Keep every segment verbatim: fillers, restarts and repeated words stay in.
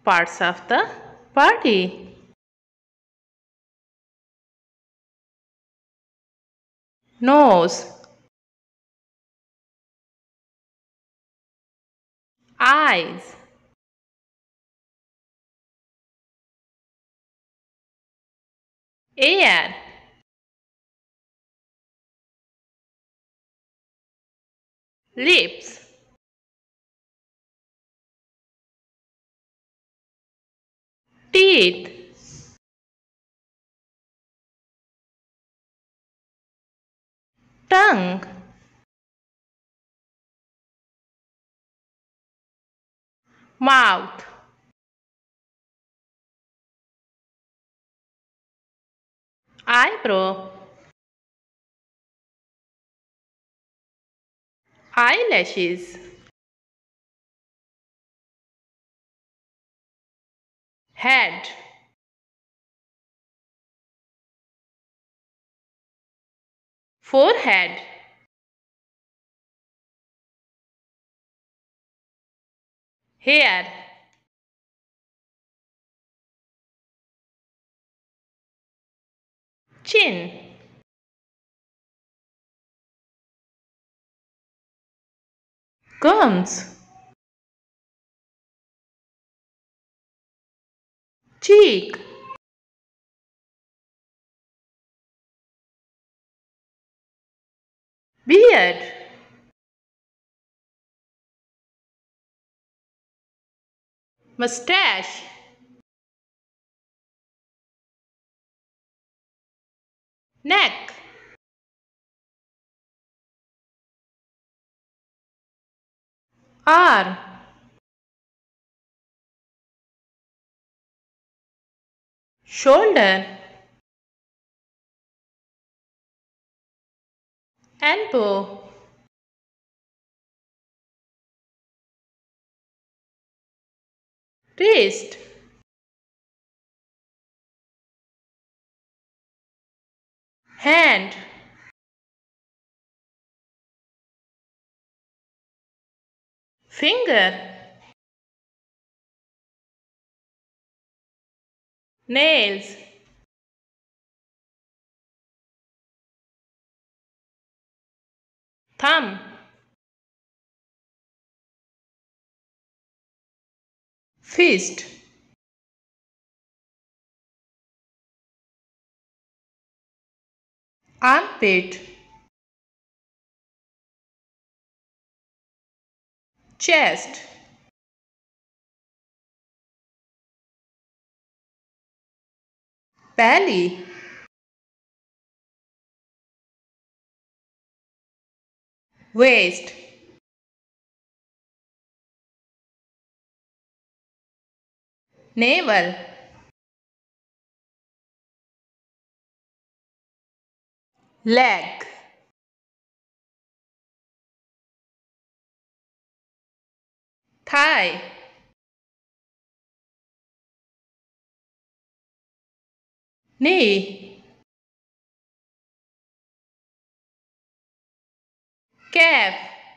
Parts of the body. Nose, eyes, ear, lips, teeth, tongue, mouth, eyebrow, eyelashes, head, forehead, hair, chin, gums, cheek, beard, mustache, neck, arm, shoulder, elbow, wrist, hand, finger, nails, thumb, fist, armpit, chest, belly, waist, navel, leg, thigh, knee, calf,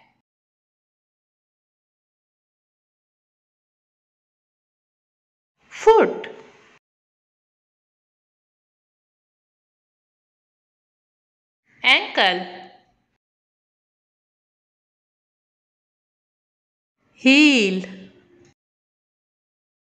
foot, ankle, heel,